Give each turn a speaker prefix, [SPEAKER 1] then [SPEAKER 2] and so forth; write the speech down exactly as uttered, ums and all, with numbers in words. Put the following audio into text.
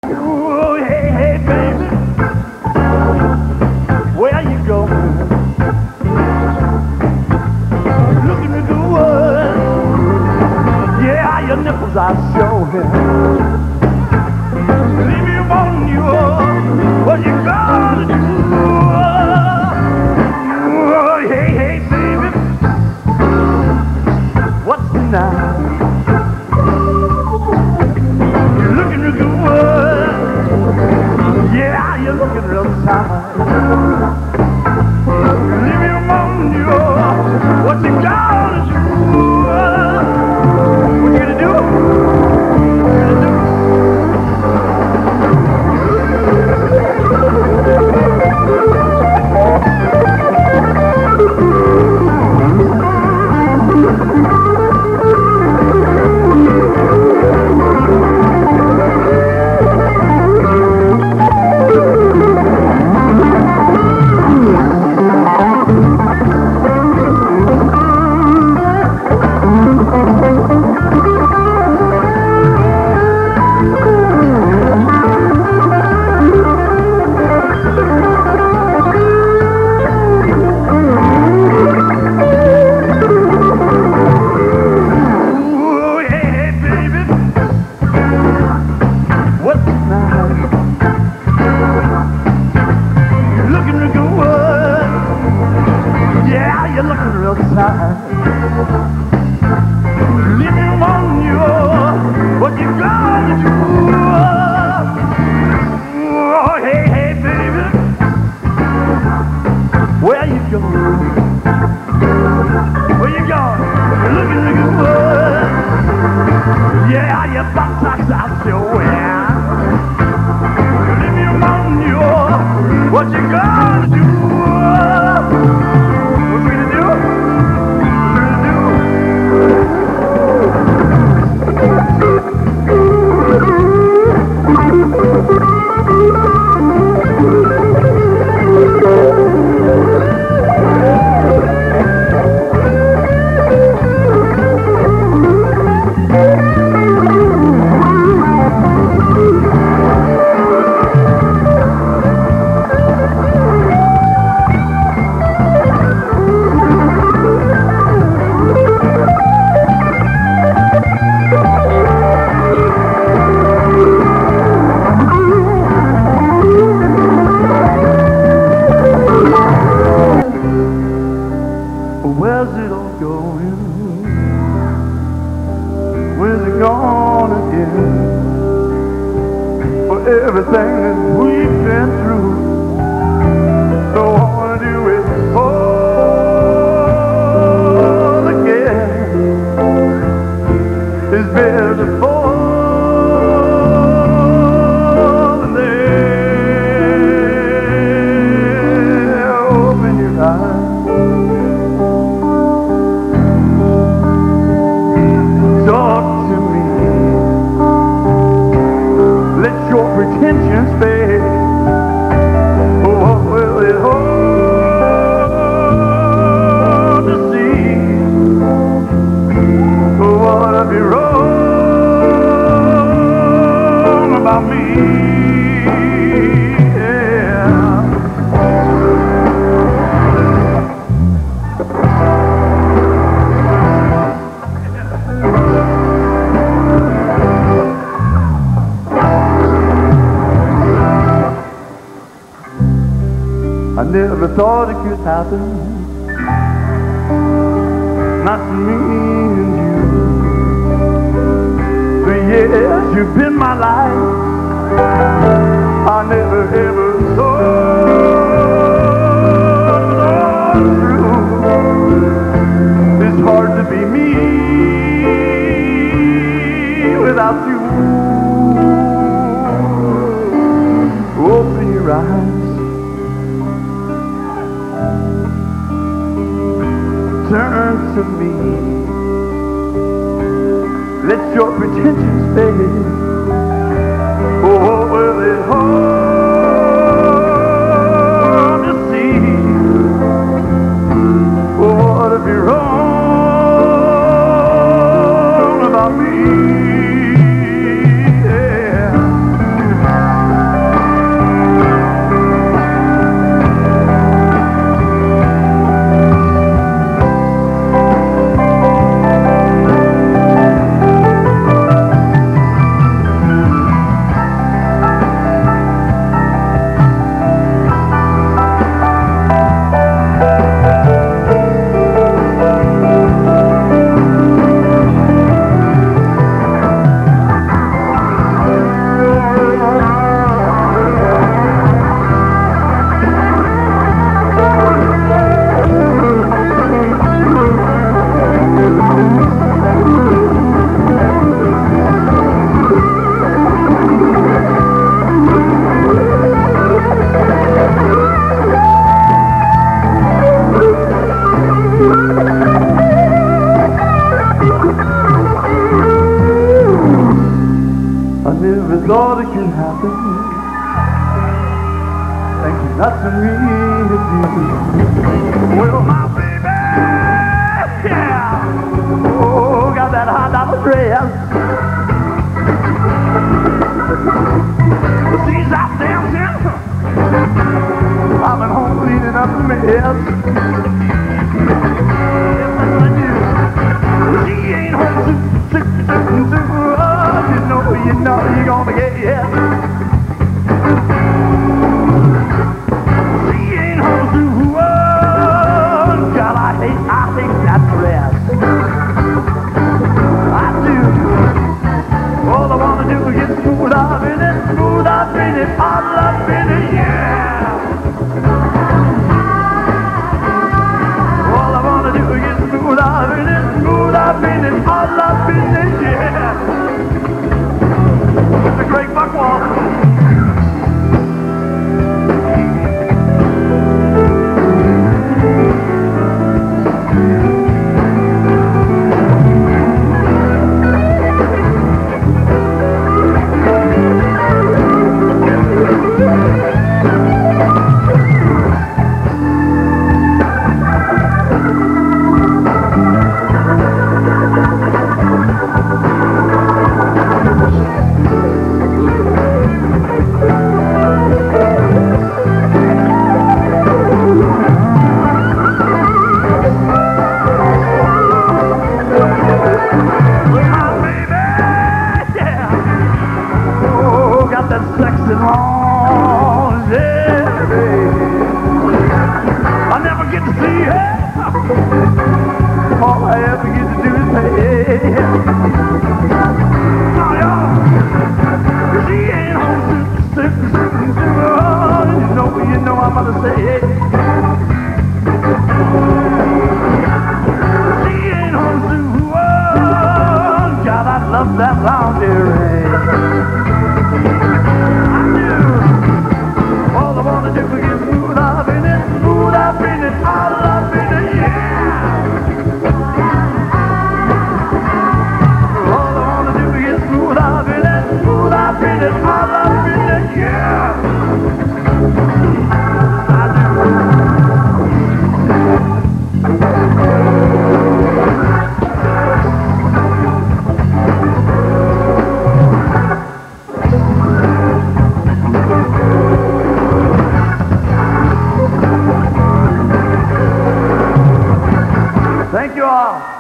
[SPEAKER 1] Oh, hey, hey, baby, where you going? Looking good. Yeah, your nipples are showing. Leave me on you. What you gonna do? Oh, hey, hey, baby, what's the night? You're looking real good. Yeah, you're looking real tight. Leave me alone, you. What you gonna do? What you gonna do? What you gonna do?
[SPEAKER 2] Never thought it could happen, not to me and you. For years you've been my life, I never ever thought it through. It's hard to be me without you. Open your eyes, turn to me, let your pretensions fade. Oh, what will it hard to see? Oh, what if you're wrong about me? Yeah. Think nothing me to do. Well, my baby, yeah, oh, got that hot dollar dress. She's out dancing. I'm at home cleaning up the mess. She ain't home soup, soup, soup, soup. Oh, you know, you know you're gonna get yes. She ain't home soup. Oh, God, I hate, I hate that dress. I do. All I wanna do is get smooth up in it, smooth up in it, all up in it, yeah. All I wanna do is get smooth up in it, smooth up in it, all up in it, yeah. Mister Gregg Buchwalter. All I ever get to do is pay. Oh, y'all, she ain't home to sit, sit, sit, sit. Oh, you know, you know I'm gonna say it. She ain't home to, oh, God, I love that lingerie. I do. All I wanna do is get smooth up in it, smooth up in it, all up in it, yeah. All I wanna do is get smooth up in it, smooth up in it, all up in it, yeah. I do. Thank you all.